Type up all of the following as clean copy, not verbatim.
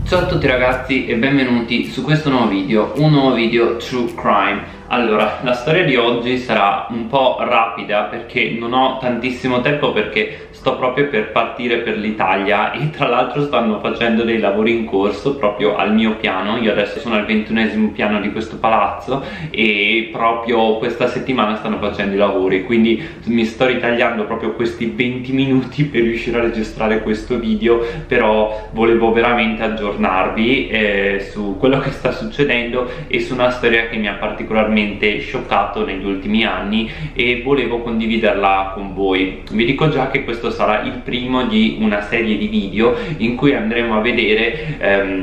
Ciao a tutti ragazzi e benvenuti su questo nuovo video, un nuovo video True Crime. Allora, la storia di oggi sarà un po' rapida perché non ho tantissimo tempo, perché sto proprio per partire per l'Italia e tra l'altro stanno facendo dei lavori in corso proprio al mio piano. Io adesso sono al 21esimo piano di questo palazzo e proprio questa settimana stanno facendo i lavori, quindi mi sto ritagliando proprio questi 20 minuti per riuscire a registrare questo video, però volevo veramente aggiornarvi su quello che sta succedendo e su una storia che mi ha particolarmente scioccato negli ultimi anni e volevo condividerla con voi. Vi dico già che questo sarà il primo di una serie di video in cui andremo a vedere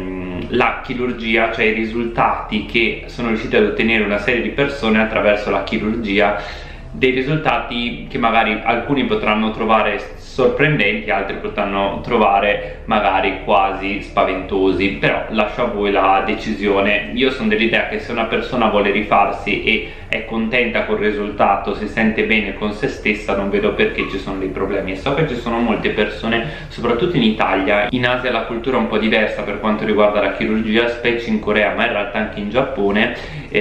la chirurgia, cioè i risultati che sono riuscite ad ottenere una serie di persone attraverso la chirurgia, dei risultati che magari alcuni potranno trovare sorprendenti, altri potranno trovare magari quasi spaventosi, però lascio a voi la decisione. Io sono dell'idea che se una persona vuole rifarsi e è contenta col risultato, si sente bene con se stessa, non vedo perché ci sono dei problemi. E so che ci sono molte persone, soprattutto in Italia. In Asia la cultura è un po' diversa per quanto riguarda la chirurgia, specie in Corea, ma in realtà anche in Giappone.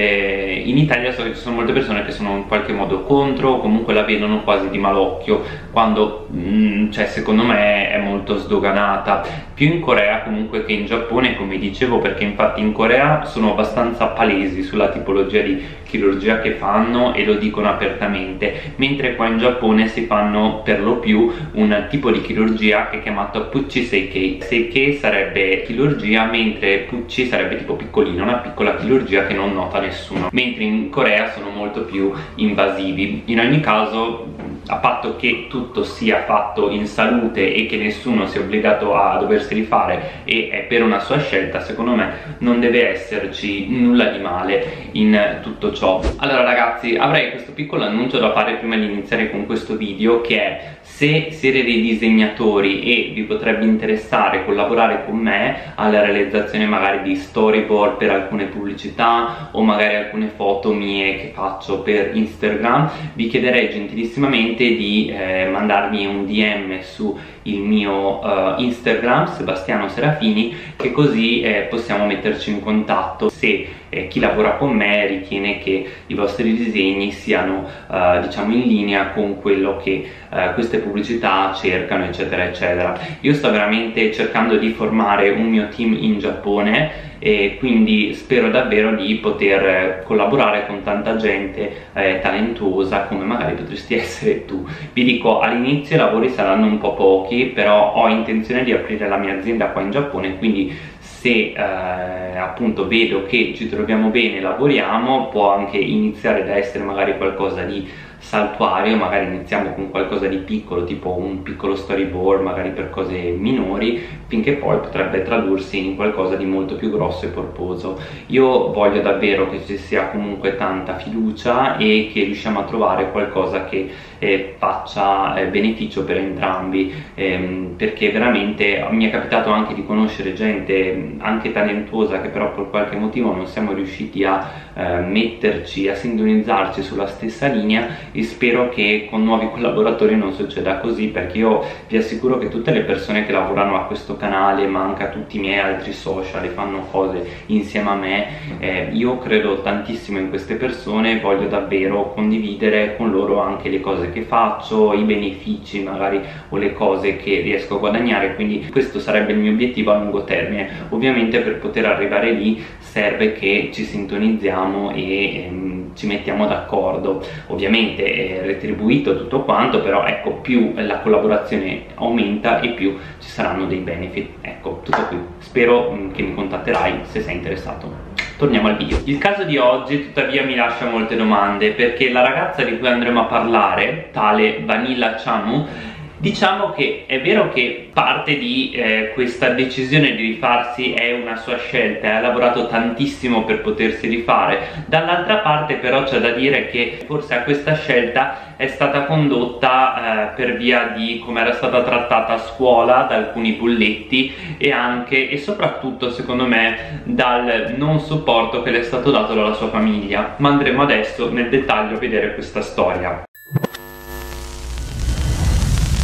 In Italia so che ci sono molte persone che sono in qualche modo contro, o comunque la vedono quasi di malocchio, quando cioè secondo me è molto sdoganata, più in Corea comunque che in Giappone, come dicevo, perché infatti in Corea sono abbastanza palesi sulla tipologia di chirurgia che fanno e lo dicono apertamente, mentre qua in Giappone si fanno per lo più un tipo di chirurgia che è chiamato Pucci Seikei. Seikei sarebbe chirurgia, mentre Pucci sarebbe tipo piccolina, una piccola chirurgia che non nota nessuno, mentre in Corea sono molto più invasivi. In ogni caso, a patto che tutto sia fatto in salute e che nessuno sia obbligato a doversi rifare e è per una sua scelta, secondo me non deve esserci nulla di male in tutto ciò. Allora ragazzi, avrei questo piccolo annuncio da fare prima di iniziare con questo video, che è: se siete dei disegnatori e vi potrebbe interessare collaborare con me alla realizzazione magari di storyboard per alcune pubblicità o magari alcune foto mie che faccio per Instagram, vi chiederei gentilissimamente di mandarmi un DM su il mio Instagram, Sebastiano Serafini, che così possiamo metterci in contatto se chi lavora con me ritiene che i vostri disegni siano diciamo in linea con quello che queste pubblicità cercano, eccetera eccetera. Io sto veramente cercando di formare un mio team in Giappone e quindi spero davvero di poter collaborare con tanta gente talentuosa come magari potresti essere tu. Vi dico, all'inizio i lavori saranno un po' pochi, però ho intenzione di aprire la mia azienda qua in Giappone, quindi se appunto vedo che ci troviamo bene, lavoriamo, può anche iniziare da essere magari qualcosa di saltuario. Magari iniziamo con qualcosa di piccolo, tipo un piccolo storyboard magari per cose minori, finché poi potrebbe tradursi in qualcosa di molto più grosso e corposo. Io voglio davvero che ci sia comunque tanta fiducia e che riusciamo a trovare qualcosa che faccia beneficio per entrambi, perché veramente mi è capitato anche di conoscere gente anche talentuosa che però per qualche motivo non siamo riusciti a metterci, a sintonizzarci sulla stessa linea, e spero che con nuovi collaboratori non succeda così, perché io vi assicuro che tutte le persone che lavorano a questo canale, ma anche a tutti i miei altri social e fanno cose insieme a me, io credo tantissimo in queste persone, voglio davvero condividere con loro anche le cose che faccio, i benefici magari o le cose che riesco a guadagnare, quindi questo sarebbe il mio obiettivo a lungo termine. Ovviamente per poter arrivare lì serve che ci sintonizziamo e ci mettiamo d'accordo. Ovviamente è retribuito tutto quanto, però ecco, più la collaborazione aumenta e più ci saranno dei benefit. Ecco, tutto qui. Spero che mi contatterai se sei interessato. Torniamo al video. Il caso di oggi tuttavia mi lascia molte domande, perché la ragazza di cui andremo a parlare, tale Vanilla Chamu, diciamo che è vero che parte di questa decisione di rifarsi è una sua scelta, ha lavorato tantissimo per potersi rifare. Dall'altra parte però c'è da dire che forse a questa scelta è stata condotta per via di come era stata trattata a scuola, da alcuni bulletti e anche e soprattutto secondo me dal non supporto che le è stato dato dalla sua famiglia. Ma andremo adesso nel dettaglio a vedere questa storia.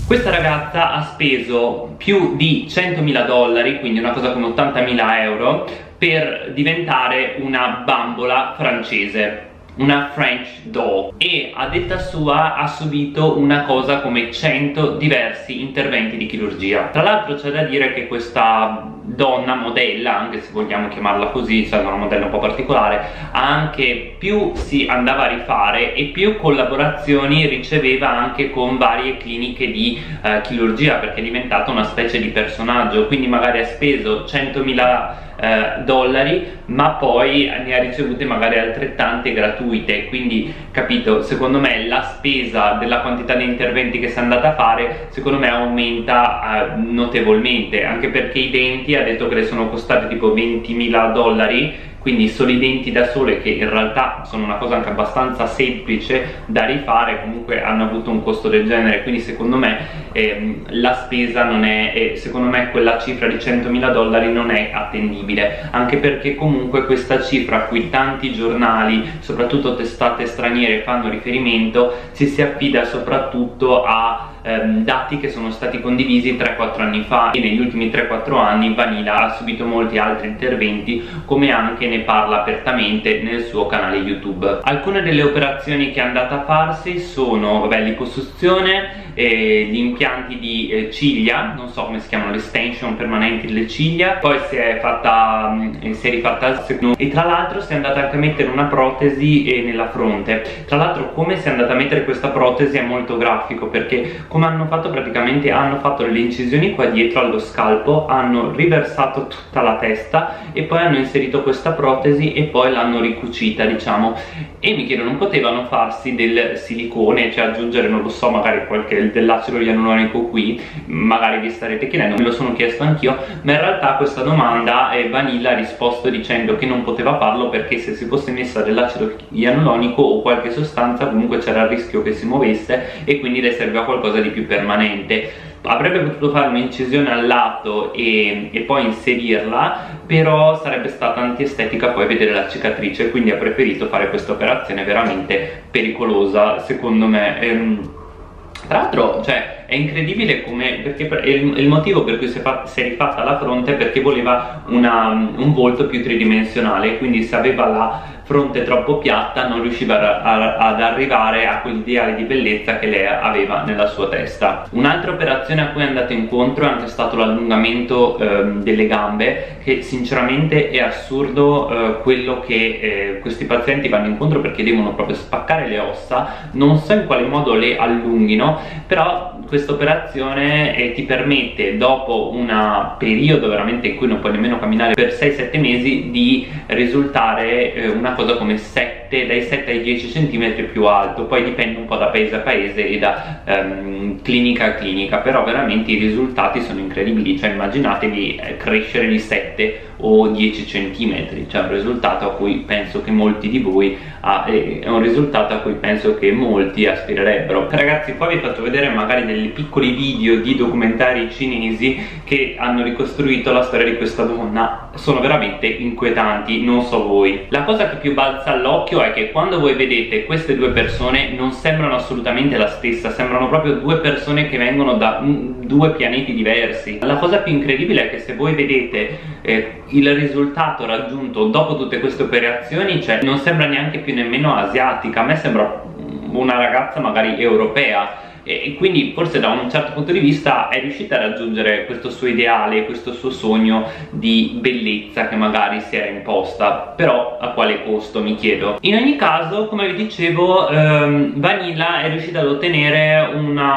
Questa ragazza ha speso più di 100.000 dollari, quindi una cosa come 80.000 euro, per diventare una bambola francese, una French doll, e a detta sua ha subito una cosa come 100 diversi interventi di chirurgia. Tra l'altro c'è da dire che questa donna modella, anche se vogliamo chiamarla così, cioè una modella un po' particolare, anche più si andava a rifare e più collaborazioni riceveva anche con varie cliniche di chirurgia, perché è diventata una specie di personaggio. Quindi magari ha speso 100.000 dollari, ma poi ne ha ricevute magari altrettante gratuite. Quindi, capito, secondo me la spesa della quantità di interventi che si è andata a fare, secondo me aumenta notevolmente, anche perché i denti ha detto che le sono costati tipo 20.000 dollari, quindi solo i denti da sole, che in realtà sono una cosa anche abbastanza semplice da rifare, comunque hanno avuto un costo del genere. Quindi secondo me la spesa non è, secondo me quella cifra di 100.000 dollari non è attendibile, anche perché comunque questa cifra a cui tanti giornali, soprattutto testate straniere, fanno riferimento, si affida soprattutto a dati che sono stati condivisi 3-4 anni fa, e negli ultimi 3-4 anni Vanilla ha subito molti altri interventi, come anche ne parla apertamente nel suo canale YouTube. Alcune delle operazioni che è andata a farsi sono, vabbè, l'iposuzione, gli impianti di ciglia, non so come si chiamano, l'extension permanenti delle ciglia, poi si è rifatta e tra l'altro si è andata anche a mettere una protesi nella fronte. Tra l'altro come si è andata a mettere questa protesi è molto grafico, perché come hanno fatto, praticamente hanno fatto delle incisioni qua dietro allo scalpo, hanno riversato tutta la testa e poi hanno inserito questa protesi e poi l'hanno ricucita, diciamo. E mi chiedo, non potevano farsi del silicone, cioè aggiungere, non lo so, magari dell'acido ialuronico qui? Magari vi starete chiedendo, me lo sono chiesto anch'io, ma in realtà a questa domanda Vanilla ha risposto dicendo che non poteva farlo perché se si fosse messa dell'acido ialuronico o qualche sostanza, comunque c'era il rischio che si muovesse e quindi le serviva qualcosa di più permanente. Avrebbe potuto fare un'incisione al lato e poi inserirla, però sarebbe stata antiestetica poi vedere la cicatrice, quindi ha preferito fare questa operazione veramente pericolosa, secondo me. Tra l'altro, cioè, è incredibile come, perché il motivo per cui si è rifatta la fronte è perché voleva un volto più tridimensionale, quindi se aveva la fronte troppo piatta non riusciva ad arrivare a quell'ideale di bellezza che lei aveva nella sua testa. Un'altra operazione a cui è andato incontro è anche stato l'allungamento delle gambe, che sinceramente è assurdo quello che questi pazienti vanno incontro, perché devono proprio spaccare le ossa, non so in quale modo le allunghino, però questa operazione ti permette, dopo un periodo veramente in cui non puoi nemmeno camminare per 6-7 mesi, di risultare una cosa come dai 7 ai 10 cm più alto. Poi dipende un po' da paese a paese e da clinica a clinica, però veramente i risultati sono incredibili. Cioè immaginatevi crescere di 7 o 10 cm, cioè un risultato a cui penso che molti di voi è un risultato a cui penso che molti aspirerebbero. Ragazzi, poi vi faccio vedere magari dei piccoli video di documentari cinesi che hanno ricostruito la storia di questa donna. Sono veramente inquietanti, non so voi. La cosa che più balza all'occhio è che quando voi vedete queste due persone non sembrano assolutamente la stessa, sembrano proprio due persone che vengono da due pianeti diversi. La cosa più incredibile è che se voi vedete il risultato raggiunto dopo tutte queste operazioni, cioè non sembra neanche più nemmeno asiatica, a me sembra una ragazza magari europea, e quindi forse da un certo punto di vista è riuscita a raggiungere questo suo ideale, questo suo sogno di bellezza che magari si era imposta. Però a quale costo, mi chiedo. In ogni caso, come vi dicevo, Vanilla è riuscita ad ottenere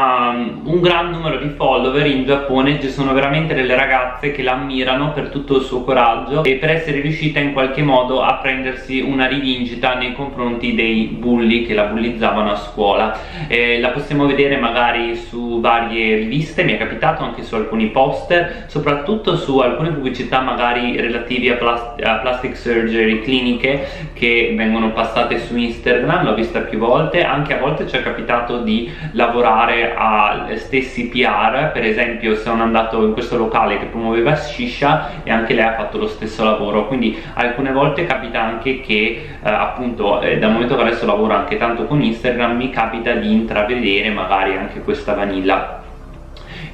un gran numero di follower in Giappone. Ci sono veramente delle ragazze che la ammirano per tutto il suo coraggio e per essere riuscita in qualche modo a prendersi una rivincita nei confronti dei bulli che la bullizzavano a scuola. La possiamo vedere magari su varie riviste, mi è capitato anche su alcuni poster, soprattutto su alcune pubblicità magari relative a plastic surgery, cliniche che vengono passate su Instagram, l'ho vista più volte. Anche a volte ci è capitato di lavorare a stessi PR, per esempio sono andato in questo locale che promuoveva shisha e anche lei ha fatto lo stesso lavoro. Quindi alcune volte capita anche che appunto dal momento che adesso lavoro anche tanto con Instagram, mi capita di intravedere magari anche questa Vanilla.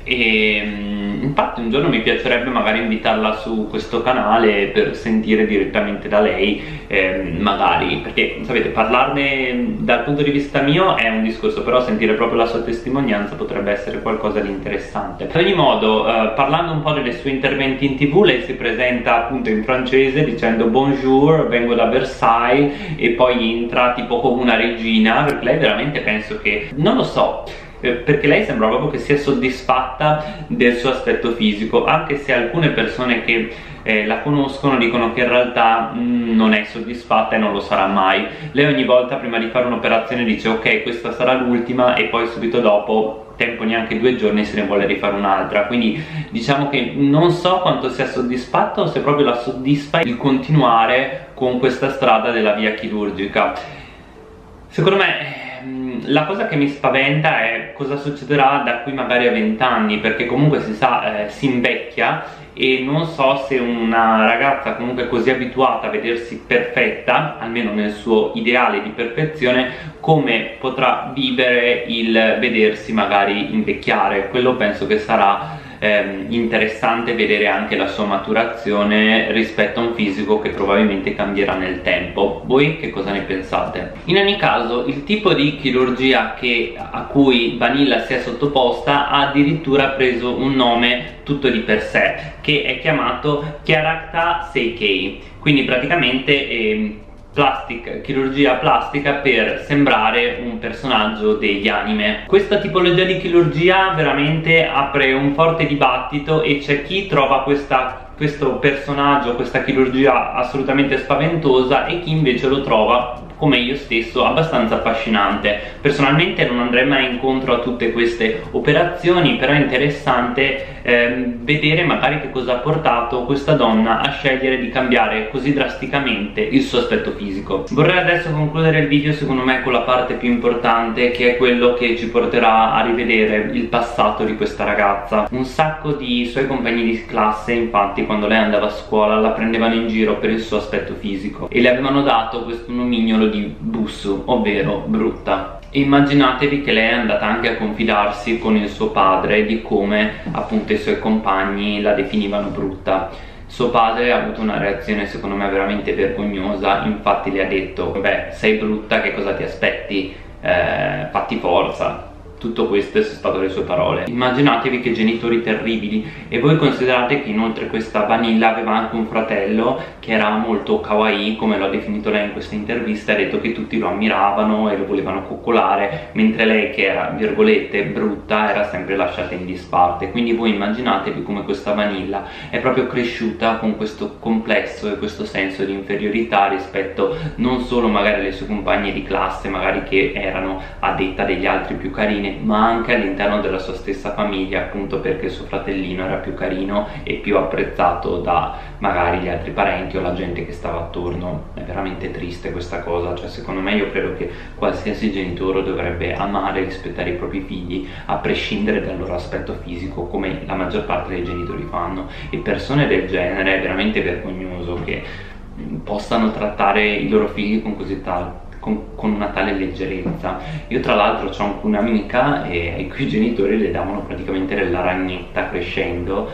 e infatti un giorno mi piacerebbe magari invitarla su questo canale per sentire direttamente da lei, magari, perché sapete, parlarne dal punto di vista mio è un discorso, però sentire proprio la sua testimonianza potrebbe essere qualcosa di interessante. Ad ogni modo, parlando un po' delle sue interventi in TV, lei si presenta appunto in francese dicendo bonjour, vengo da Versailles, e poi entra tipo come una regina, perché lei veramente, penso che, non lo so, perché lei sembra proprio che sia soddisfatta del suo aspetto fisico, anche se alcune persone che la conoscono dicono che in realtà non è soddisfatta e non lo sarà mai. Lei ogni volta prima di fare un'operazione dice ok, questa sarà l'ultima, e poi subito dopo, tempo neanche 2 giorni, se ne vuole rifare un'altra. Quindi diciamo che non so quanto sia soddisfatta o se proprio la soddisfa il continuare con questa strada della via chirurgica. Secondo me la cosa che mi spaventa è cosa succederà da qui magari a 20 anni, perché comunque si sa, si invecchia, e non so se una ragazza comunque così abituata a vedersi perfetta, almeno nel suo ideale di perfezione, come potrà vivere il vedersi magari invecchiare. Quello penso che sarà interessante, vedere anche la sua maturazione rispetto a un fisico che probabilmente cambierà nel tempo. Voi che cosa ne pensate? In ogni caso, il tipo di chirurgia a cui Vanilla si è sottoposta ha addirittura preso un nome tutto di per sé, che è chiamato Kyarakta Seikei, quindi praticamente chirurgia plastica per sembrare un personaggio degli anime. Questa tipologia di chirurgia veramente apre un forte dibattito, e c'è chi trova questo personaggio, questa chirurgia assolutamente spaventosa, e chi invece lo trova, come io stesso, abbastanza affascinante. Personalmente non andrei mai incontro a tutte queste operazioni, però è interessante vedere magari che cosa ha portato questa donna a scegliere di cambiare così drasticamente il suo aspetto fisico. Vorrei adesso concludere il video, secondo me, con la parte più importante, che è quello che ci porterà a rivedere il passato di questa ragazza. Un sacco di suoi compagni di classe, infatti, quando lei andava a scuola la prendevano in giro per il suo aspetto fisico e le avevano dato questo nomignolo di bussu, ovvero brutta. E immaginatevi che lei è andata anche a confidarsi con il suo padre di come appunto i suoi compagni la definivano brutta. Suo padre ha avuto una reazione secondo me veramente vergognosa, infatti le ha detto beh, sei brutta, che cosa ti aspetti, fatti forza. Tutto questo sono state le sue parole. Immaginatevi che genitori terribili. E voi considerate che inoltre questa Vanilla aveva anche un fratello che era molto kawaii, come lo ha definito lei in questa intervista, e ha detto che tutti lo ammiravano e lo volevano coccolare, mentre lei, che era virgolette brutta, era sempre lasciata in disparte. Quindi voi immaginatevi come questa Vanilla è proprio cresciuta con questo complesso e questo senso di inferiorità rispetto non solo magari alle sue compagne di classe, magari che erano a detta degli altri più carine, ma anche all'interno della sua stessa famiglia, appunto perché suo fratellino era più carino e più apprezzato da magari gli altri parenti o la gente che stava attorno. È veramente triste questa cosa, cioè secondo me, io credo che qualsiasi genitore dovrebbe amare e rispettare i propri figli a prescindere dal loro aspetto fisico, come la maggior parte dei genitori fanno, e persone del genere è veramente vergognoso che possano trattare i loro figli con così con una tale leggerezza. Io tra l'altro ho anche un'amica ai cui genitori le davano praticamente della ragnetta crescendo,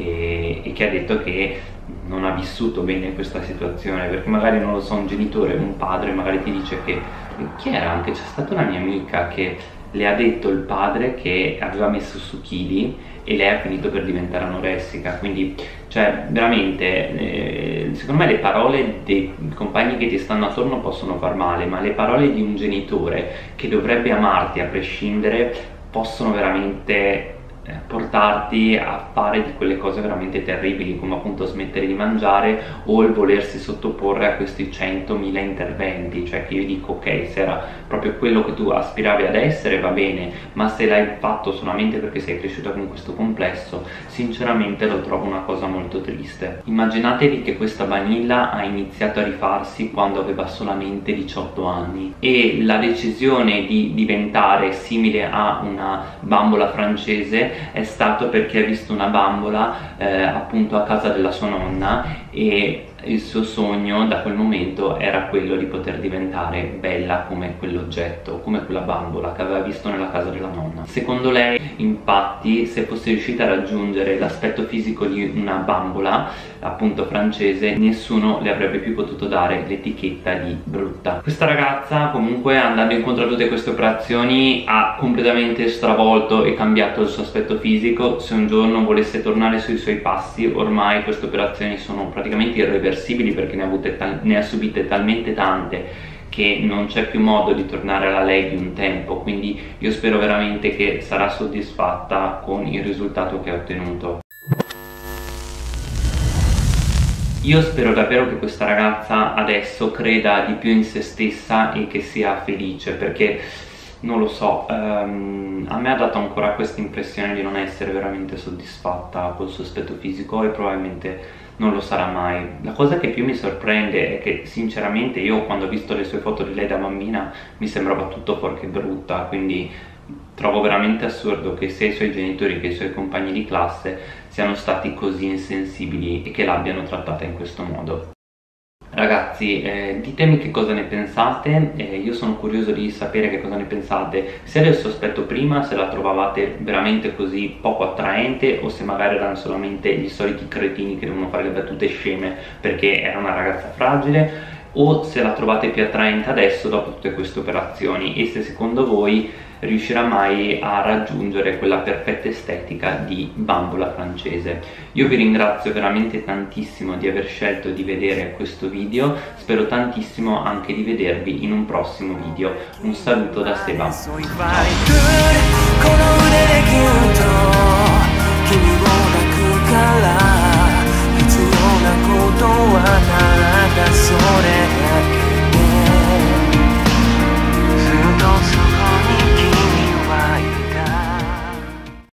e che ha detto che non ha vissuto bene questa situazione, perché magari, non lo so, un genitore, un padre magari ti dice che chi era, anche c'è stata una mia amica che le ha detto il padre che aveva messo su chili e lei ha finito per diventare anoressica. Quindi, cioè, veramente, secondo me le parole dei compagni che ti stanno attorno possono far male, ma le parole di un genitore che dovrebbe amarti a prescindere possono veramente portarti a fare di quelle cose veramente terribili, come appunto smettere di mangiare o il volersi sottoporre a questi 100.000 interventi. Cioè, che io dico ok, se era proprio quello che tu aspiravi ad essere va bene, ma se l'hai fatto solamente perché sei cresciuta con questo complesso, sinceramente lo trovo una cosa molto triste. Immaginatevi che questa Vanilla ha iniziato a rifarsi quando aveva solamente 18 anni, e la decisione di diventare simile a una bambola francese è stato perché ha visto una bambola appunto a casa della sua nonna, e il suo sogno da quel momento era quello di poter diventare bella come quell'oggetto, come quella bambola che aveva visto nella casa della nonna. Secondo lei, infatti, se fosse riuscita a raggiungere l'aspetto fisico di una bambola, appunto francese, nessuno le avrebbe più potuto dare l'etichetta di brutta. Questa ragazza, comunque, andando incontro a tutte queste operazioni, ha completamente stravolto e cambiato il suo aspetto fisico. Se un giorno volesse tornare sui suoi passi, ormai queste operazioni sono praticamente irreversibili, perché ne ha subite talmente tante che non c'è più modo di tornare alla lei di un tempo. Quindi io spero veramente che sarà soddisfatta con il risultato che ha ottenuto. Io spero davvero che questa ragazza adesso creda di più in se stessa e che sia felice, perché non lo so, a me ha dato ancora questa impressione di non essere veramente soddisfatta col suo aspetto fisico, e probabilmente non lo sarà mai. La cosa che più mi sorprende è che sinceramente io, quando ho visto le sue foto di lei da bambina, mi sembrava tutto fuorché brutta, quindi trovo veramente assurdo che sia i suoi genitori che i suoi compagni di classe siano stati così insensibili e che l'abbiano trattata in questo modo. Ragazzi, ditemi che cosa ne pensate, io sono curioso di sapere che cosa ne pensate, sia del suo aspetto prima, se la trovavate veramente così poco attraente, o se magari erano solamente gli soliti cretini che devono fare le battute sceme perché era una ragazza fragile, o se la trovate più attraente adesso dopo tutte queste operazioni, e se secondo voi riuscirà mai a raggiungere quella perfetta estetica di bambola francese. Io vi ringrazio veramente tantissimo di aver scelto di vedere questo video, spero tantissimo anche di vedervi in un prossimo video. Un saluto da Seba.